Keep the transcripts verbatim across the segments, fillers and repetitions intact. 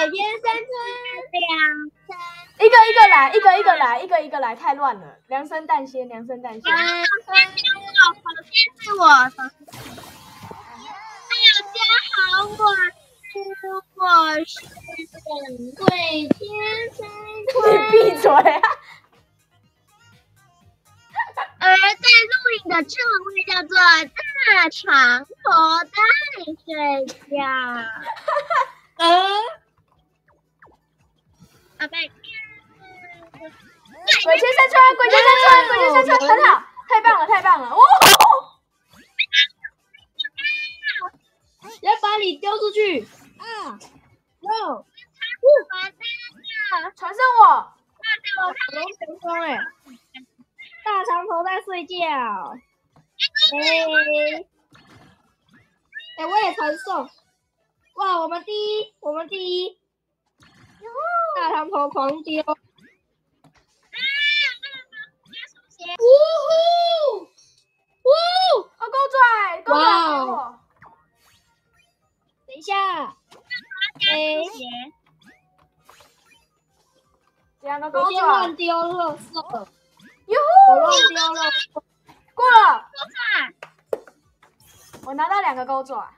天山村两三， 一个一个来，一个一个来，一个一个来，太乱了。量身蛋先，量身蛋先。 首先是我，首先大家好，我是我是忍贵天山村。 你闭嘴啊！ 而在录影的这位叫做大长头在睡觉。呃，宝贝。 鬼千山川，鬼千山川，鬼千山川，很好，太棒了，太棒了！哇！ 要把你丢出去啊！哟， 传上我。 龙成功哎！大长头在睡觉。哎，哎，我也传送。哇，我们第一，我们第一。大长头狂丢。呜呼！呜！ 哦，狗拽，狗拽给我。 等一下。哎， 两个狗我先拽。 乱丢垃圾。 哟我乱丢了。 过了。我拿到两个钩爪。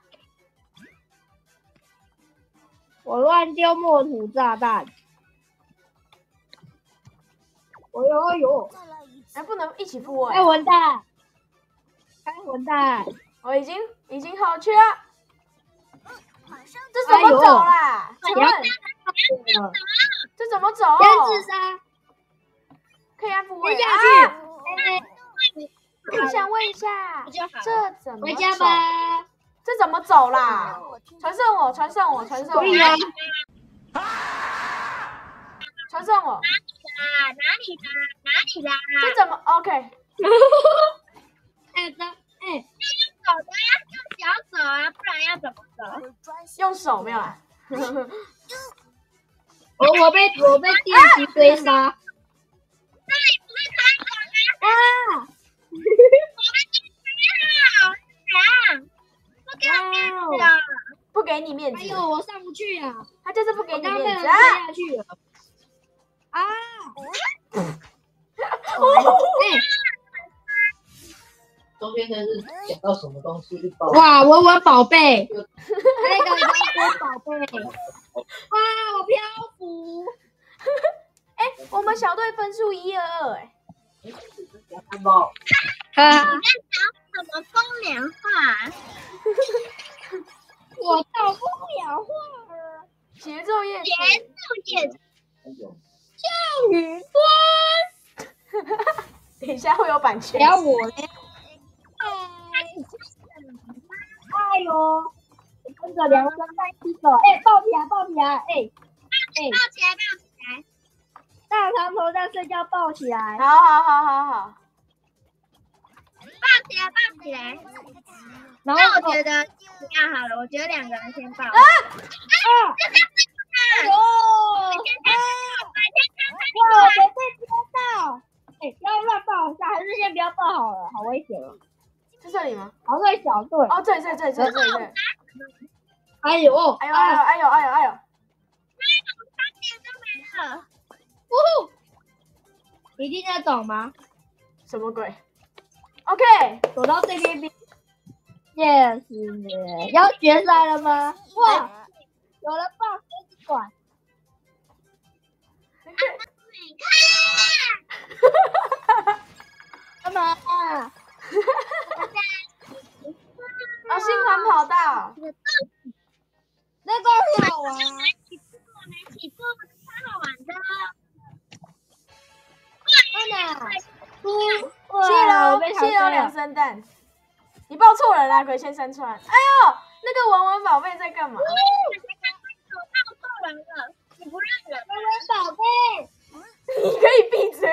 我乱丢墨土炸弹。哎呦哎呦！ 哎，不能一起付哎。 开混蛋！开混蛋！ 我已经已经好去了。这怎么走啦？请问这怎么走？ 先自杀。 可以按复位下去。 我想问一下，这怎么走？ 回家吧。 这怎么走啦？传送我，传送我，传送我。 可以啊。 传送我。 哪里啦？哪里啦？ 这怎么 OK？ 哎的哎， 走的要用脚走啊，不然要怎么走？ 用手没有啦。 我我被我被电击追杀。 那你不是开口吗？ 啊！ 我们好强，不给我面子啊！ 不给你面子。 哎呦，我上不去啊！ 他就是不给你面子啊！下去了。啊！哎， 中间真是讲到什么东西就爆。 哇，文文宝贝，那个文文宝贝，哇，我漂浮。 哎，我们小队分数一二二，哎。 汉堡。 你在讲什么风凉话？ 我到风凉话了。 节奏夜曲。 节奏夜曲。 降雨端。 等一下会有版权。 聊我嘞。哎呦，跟着梁生在一起走，哎，抱起来，抱起来，哎，哎， 抱起来，抱起来。 大长头在睡觉，抱起来。 好好好好好。 抱起来，抱起来。 然后那我觉得这样好了，我觉得两个人先抱。啊！ 啊！哎呦！哇，我被接到！哎，不要乱抱一下，还是先不要抱好了，好危险哦。 是这里吗？ 好对小队。 哦，这里这里这里这里这里这里。 哎呦！ 哎呦哎呦哎呦哎呦哎呦！ 三点都没了。 呜呼！你听得懂吗？ 什么鬼 ？OK， 走到这边边。Yes， 要决赛了吗？哇，有了棒，真是管。 你看， 干嘛啊？ 哦，新环跑道。 那个很好玩。 起步，没起步，超好玩的。 看哪，出谢喽谢喽两生蛋。你报错人啦，鬼仙山川。哎呦，那个文文宝贝在干嘛？ 我报错人了，你不认人。 文文宝贝。 你可以闭嘴。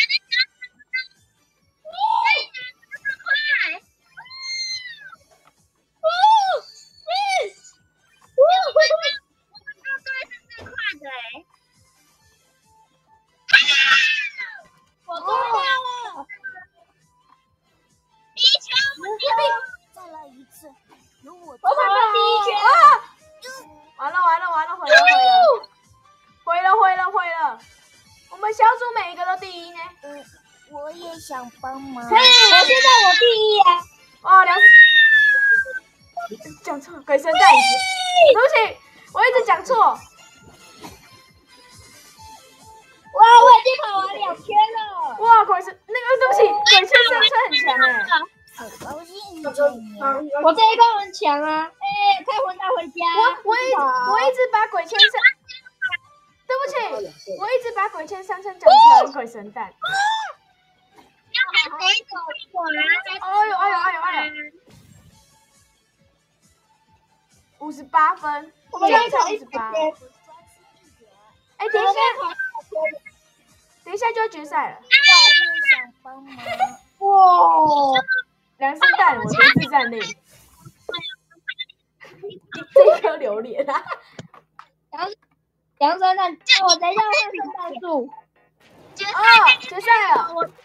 我做到了！ 第一球， 再来一次，有我。 我跑了第一圈啊！完了完了完了，毁了毁了！ 第一呢？ 嗯，我也想帮忙。 我现在我第一啊！ 哦，梁讲错，鬼神蛋，对不起，我一直讲错。 哇，我已经跑完两圈了。 哇，鬼神那个对不起，鬼先生车很强哎。 很高兴遇见你。 我这一关很强啊！哎，开混蛋回家。 我我一直我一直把鬼先生，对不起，我一直把鬼先生讲成鬼神蛋。 谁走过来？ 哎呦哎呦哎呦哎呦！五十八分， 我们这样要跑一百才五十八。 圈。 哎，等一下，等一下就要决赛了。 我也想帮忙。 哇！ 梁生蛋，我真是战力。这一颗榴莲啊！ 杨杨生蛋，我等一下会圣诞树。 哦，决赛了。 我跳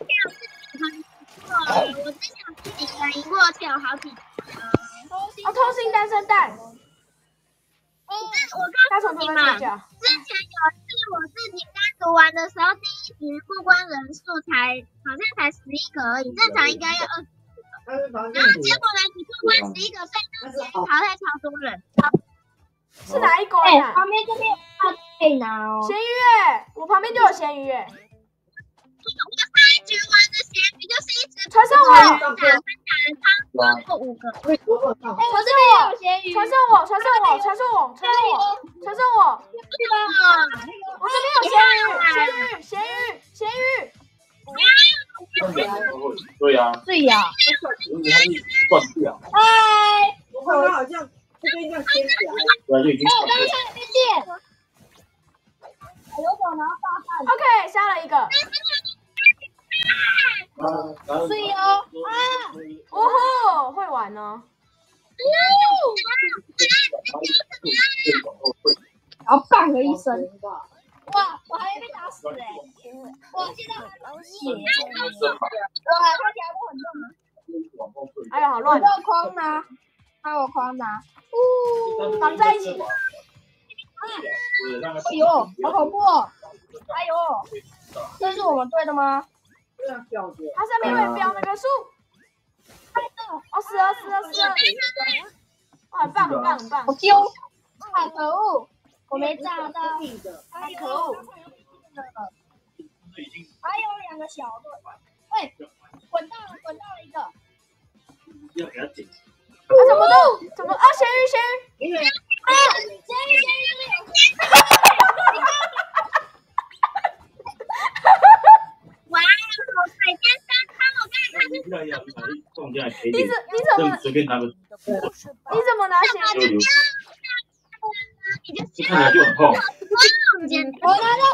我之前自己才赢过跳好几次。 哦，偷心单身蛋。 我他从头在睡觉。 之前有一次我自己单独玩的时候，第一局过关人数才好像才十一个而已，正常应该要二十个。然后结果呢，你过关十一个，所以那时候淘汰超多人。 是哪一关哎， 啊？ 旁边这边有大可以拿哦。 咸鱼耶，我旁边就有咸鱼耶。 我上一局玩的咸鱼就是一直传送我， 打分打人超过五个。 哎，我这边也有咸鱼。 传送我，传送我，传送我，传送我，传送我。我这边有咸鱼，咸鱼，咸鱼，咸鱼。 对呀， 对呀。 因为它是断掉， 哎， 我看它好像这边这样牵起来， 对，就已经哎，我断掉。 刚刚看那边见。有种拿大汉。 OK，杀了一个。 对哦。啊！ 哦吼，会玩呢。 然后棒了一声。哇，我还没被打死哎！我现在还有血，我看起来我很重。 哎呀，好乱我！狂拿，那我狂拿。呜， 绑在一起。 哎呦，好恐怖哦！哎呦，这是我们队的吗？ 这样吊着。 它上面会标那个数。哦，死了死了死了！哇，很棒很棒很棒！ 好丢！啊，可恶，我没炸到。 太可恶！ 还有两个小队，喂，滚到了，滚到了一个。 要给它剪。 啊，怎么都怎么啊？咸鱼咸鱼！ 啊，咸鱼咸鱼这边有。 哇，海鲜三餐，我刚才看是要要拿一放进来可以你怎你怎么随便拿个， 你怎么拿咸鱼？ 就流，这看起来就很痛。 中间。 我拿到